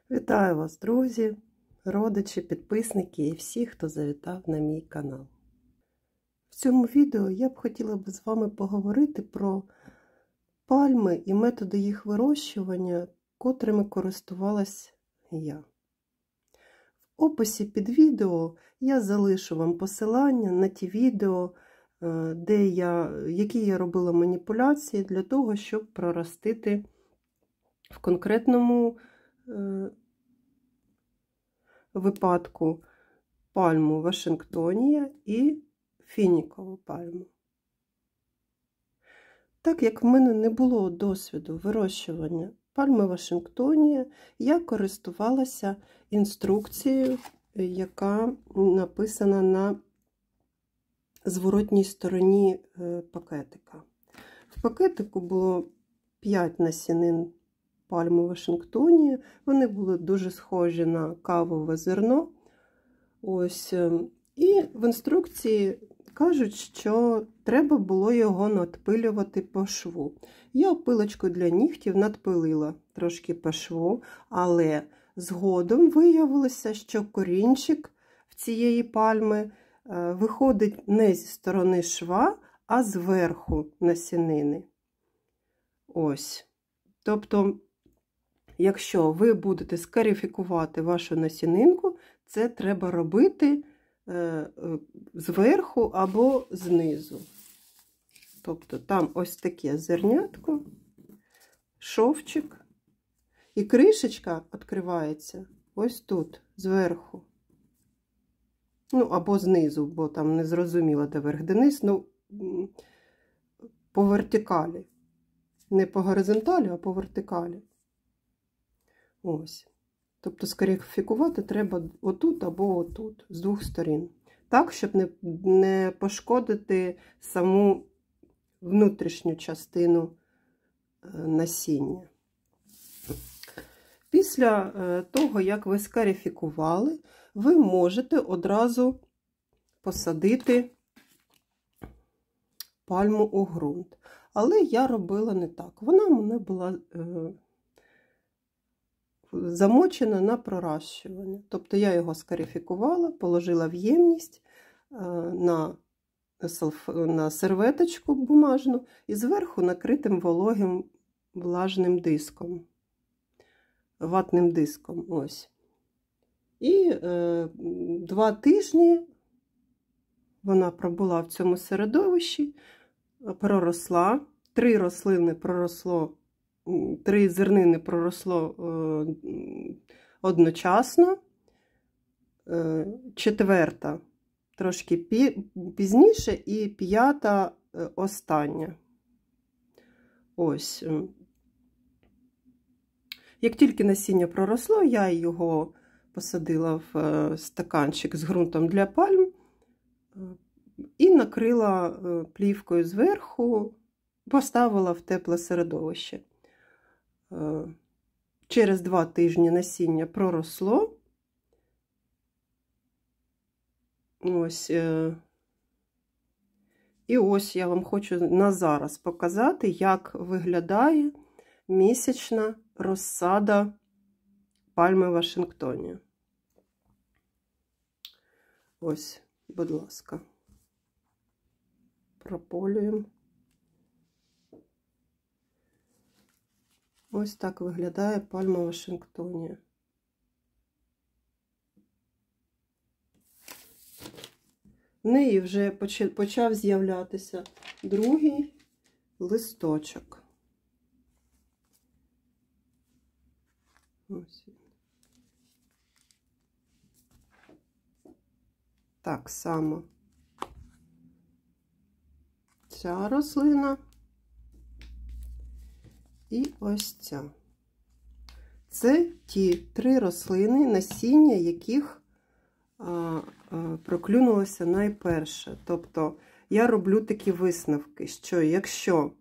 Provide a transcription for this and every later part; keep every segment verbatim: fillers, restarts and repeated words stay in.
Вітаю вас, друзі, родичі, підписники і всі, хто завітав на мій канал. В цьому відео я б хотіла б з вами поговорити про пальми і методи їх вирощування, котрими користувалась я. В описі під відео я залишу вам посилання на ті відео, де я, які я робила маніпуляції для того, щоб проростити в конкретному випадку пальму Вашингтонія і фінікову пальму. Так як в мене не було досвіду вирощування пальми Вашингтонія, я користувалася інструкцією, яка написана на зворотній стороні пакетика. В пакетику було п'ять насінин пальми Вашингтонія. Вони були дуже схожі на кавове зерно. Ось. І в інструкції кажуть, що треба було його надпилювати по шву. Я пилочкою для нігтів надпилила трошки по шву, але згодом виявилося, що корінчик в цієї пальми виходить не зі сторони шва, а зверху насінини. Ось. Тобто, якщо ви будете скарифікувати вашу насінинку, це треба робити зверху або знизу. Тобто там ось таке зернятко, шовчик, і кришечка відкривається ось тут, зверху. Ну, або знизу, бо там не зрозуміло, де верх, де низ, ну, по вертикалі. Не по горизонталі, а по вертикалі. Ось. Тобто скарифікувати треба отут або отут, з двох сторін. Так, щоб не, не пошкодити саму внутрішню частину насіння. Після того, як ви скарифікували, ви можете одразу посадити пальму у ґрунт. Але я робила не так. Вона в мене була е, замочена на проращування. Тобто я його скарифікувала, положила в ємність е, на, на серветочку бумажну і зверху накритим вологим влажним диском, ватним диском. Ось. І е, два тижні вона пробула в цьому середовищі, проросла, три рослини проросло, три зернини проросло одночасно, четверта трошки пізніше і п'ята остання. Ось. Як тільки насіння проросло, я його посадила в стаканчик з ґрунтом для пальм і накрила плівкою зверху, поставила в тепле середовище. Через два тижні насіння проросло. Ось. І ось я вам хочу на зараз показати, як виглядає місячна розсада пальми Вашингтонія. Ось, будь ласка. Прополюємо. Ось так виглядає пальма Вашингтонія. В неї вже почав з'являтися другий листочок. Ось. Так само ця рослина і ось ця. Це ті три рослини, насіння яких а, а, проклюнулося найперше. Тобто я роблю такі висновки, що якщо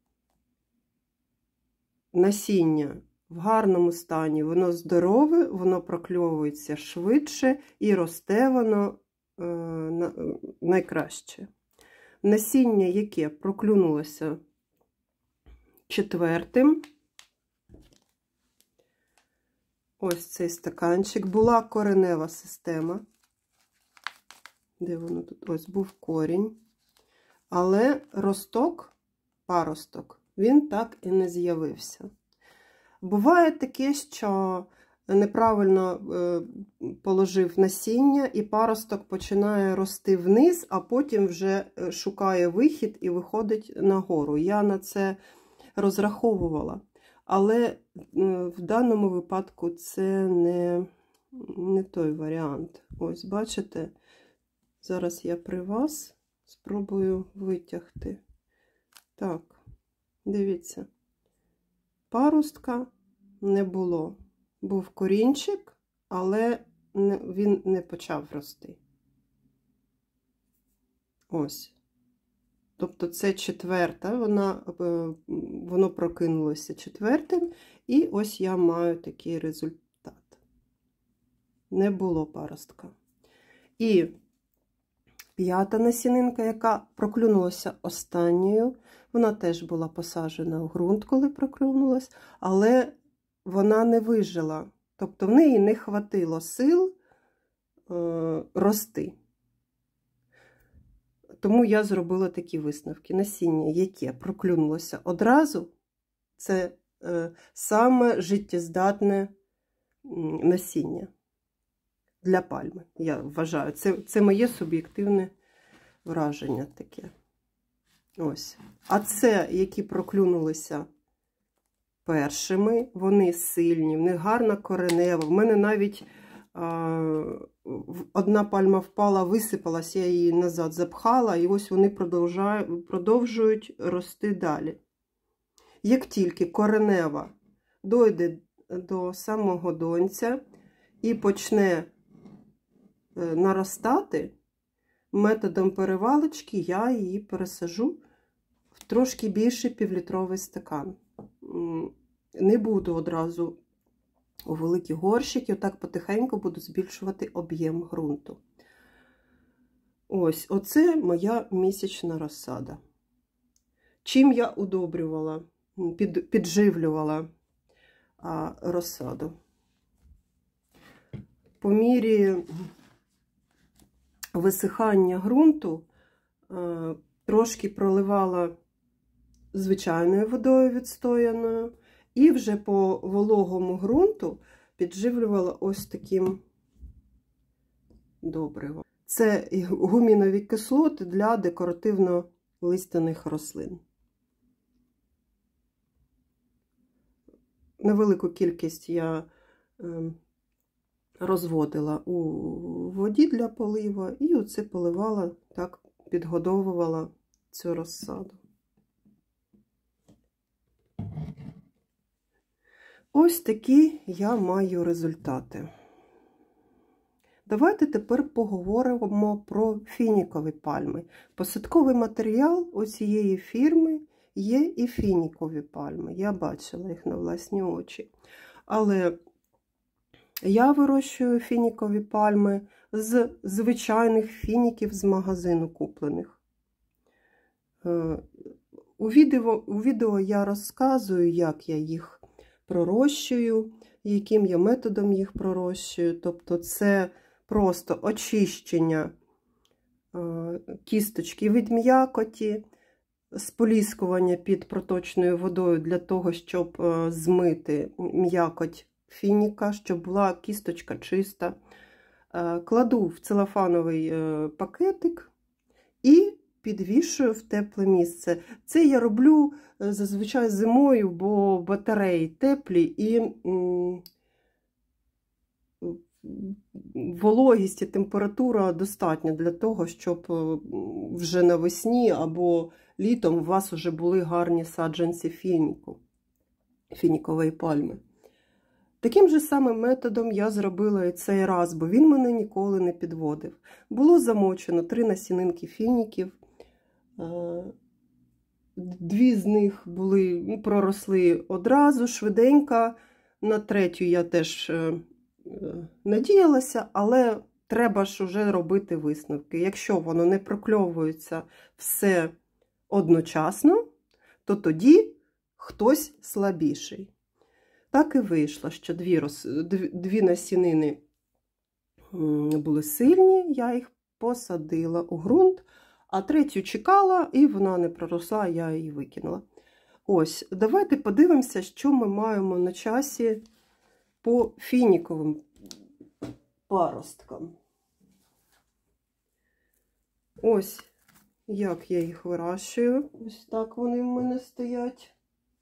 насіння в гарному стані, воно здорове, воно прокльовується швидше і росте воно е, найкраще. Насіння, яке проклюнулося четвертим, ось цей стаканчик. Була коренева система. Де воно тут? Ось був корінь. Але росток, паросток, він так і не з'явився. Буває таке, що неправильно положив насіння, і паросток починає рости вниз, а потім вже шукає вихід і виходить нагору. Я на це розраховувала. Але в даному випадку це не, не той варіант. Ось, бачите, зараз я при вас спробую витягти. Так, дивіться. Паростка не було. Був корінчик, але не, він не почав рости. Ось. Тобто це четверта, вона, воно прокинулося четвертим, і ось я маю такий результат. Не було паростка. І п'ята насінинка, яка проклюнулася останньою, вона теж була посаджена у ґрунт, коли проклюнулась, але вона не вижила. Тобто в неї не хватило сил е, рости. Тому я зробила такі висновки. Насіння, яке проклюнулося одразу, це е, саме життєздатне насіння для пальми. Я вважаю, це, це моє суб'єктивне враження таке. Ось. А це, які проклюнулися першими, вони сильні, в них гарна коренева. В мене навіть а, одна пальма впала, висипалась, я її назад запхала, і ось вони продовжують, продовжують рости далі. Як тільки коренева дойде до самого донця і почне наростати, методом перевалочки я її пересажу в трошки більший півлітровий стакан. Не буду одразу у великі горщики, отак потихеньку буду збільшувати об'єм ґрунту. Ось, оце моя місячна розсада. Чим я удобрювала, під, підживлювала а, розсаду? По мірі висихання ґрунту а, трошки проливала звичайною водою відстояною, і вже по вологому ґрунту підживлювала ось таким добривом. Це гумінові кислоти для декоративно-листяних рослин. Невелику кількість я розводила у воді для полива, і оце поливала, так підгодовувала цю розсаду. Ось такі я маю результати. Давайте тепер поговоримо про фінікові пальми. Посадковий матеріал у цієї фірми є і фінікові пальми. Я бачила їх на власні очі. Але я вирощую фінікові пальми з звичайних фініків з магазину куплених. У відео, у відео я розказую, як я їх пророщую, яким я методом їх пророщую. Тобто це просто очищення кісточки від м'якоті, споліскування під проточною водою для того, щоб змити м'якоть фініка, щоб була кісточка чиста. Кладу в целофановий пакетик і підвішую в тепле місце. Це я роблю зазвичай зимою, бо батареї теплі і вологість і температура достатня для того, щоб вже навесні або літом у вас вже були гарні саджанці фініку, фінікової пальми. Таким же самим методом я зробила і цей раз, бо він мене ніколи не підводив. Було замочено три насінинки фініків. Дві з них були, проросли одразу, швиденько. На третю я теж надіялася, але треба ж уже робити висновки. Якщо воно не прокльовується все одночасно, то тоді хтось слабіший. Так і вийшло, що дві, роз... дві насінини були сильні, я їх посадила у ґрунт, а третю чекала, і вона не проросла, я її викинула. Ось, давайте подивимося, що ми маємо на часі по фініковим паросткам. Ось, як я їх вирощую. Ось так вони в мене стоять.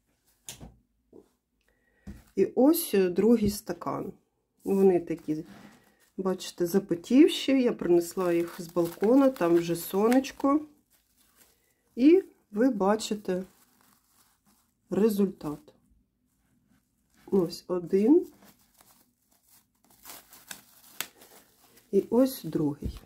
І ось другий стакан. Вони такі, бачите, запотівші. Я принесла їх з балкона, там вже сонечко. І ви бачите результат. Ось один. І ось другий.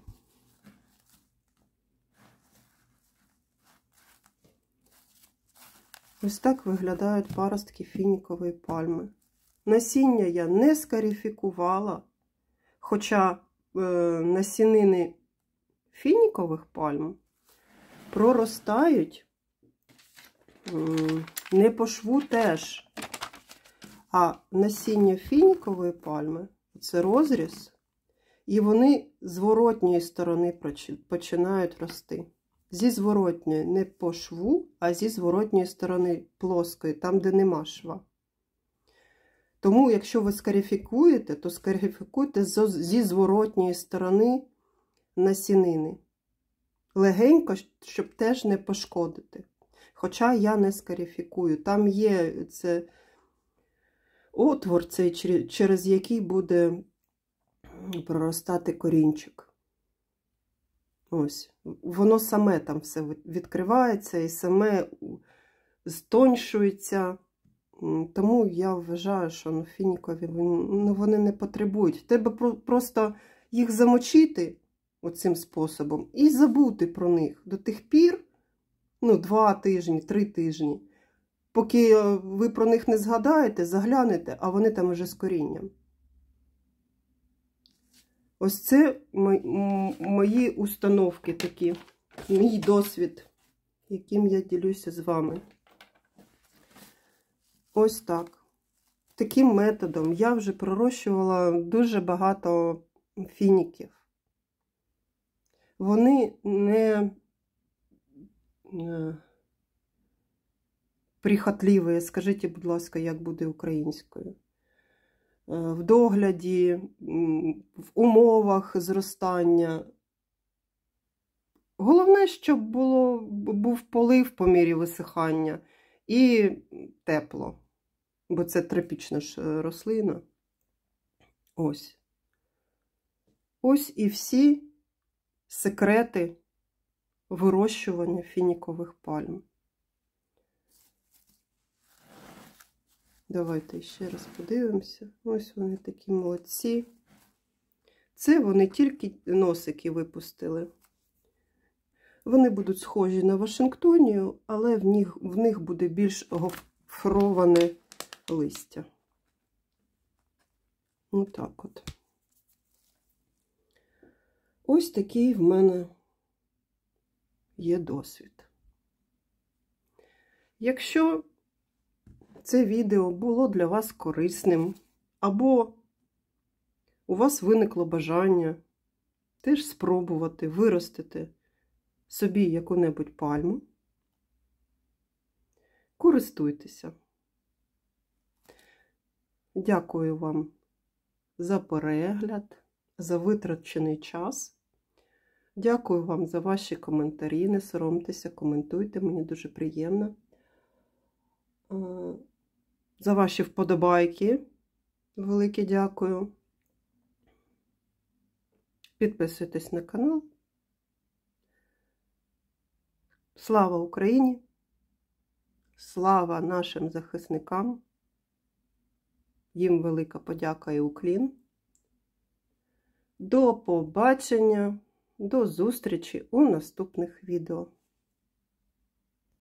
Ось так виглядають паростки фінікової пальми. Насіння я не скарифікувала, хоча е, насінини фінікових пальм проростають е, не по шву теж, а насіння фінікової пальми – це розріз, і вони з зворотньої сторони починають рости. Зі зворотньої, не по шву, а зі зворотньої сторони плоскої, там, де нема шва. Тому, якщо ви скарифікуєте, то скарифікуйте зі зворотньої сторони насінини. Легенько, щоб теж не пошкодити. Хоча я не скарифікую. Там є це отвор, цей, через який буде проростати корінчик. Ось, воно саме там все відкривається і саме стоншується. Тому я вважаю, що ну, фінікові ну, вони не потребують. Треба просто їх замочити оцим способом і забути про них до тих пір, ну, два тижні, три тижні. Поки ви про них не згадаєте, заглянете, а вони там уже з корінням. Ось це мої установки такі, мій досвід, яким я ділюся з вами. Ось так. Таким методом я вже пророщувала дуже багато фініків. Вони не прихотливі. Скажіть, будь ласка, як буде українською? В догляді, в умовах зростання. Головне, щоб було, був полив по мірі висихання і тепло, бо це тропічна ж рослина. Ось. Ось і всі секрети вирощування фінікових пальм. Давайте ще раз подивимося. Ось вони такі молодці. Це вони тільки носики випустили. Вони будуть схожі на Вашингтонію, але в них, в них буде більш гофроване листя. Отак от. Ось такий в мене є досвід. Якщо це відео було для вас корисним, або у вас виникло бажання теж спробувати виростити собі яку-небудь пальму, користуйтеся. Дякую вам за перегляд, за витрачений час. Дякую вам за ваші коментарі. Не соромтеся, коментуйте, мені дуже приємно. За ваші вподобайки. Велике дякую. Підписуйтесь на канал. Слава Україні! Слава нашим захисникам! Їм велика подяка і уклін. До побачення, до зустрічі у наступних відео.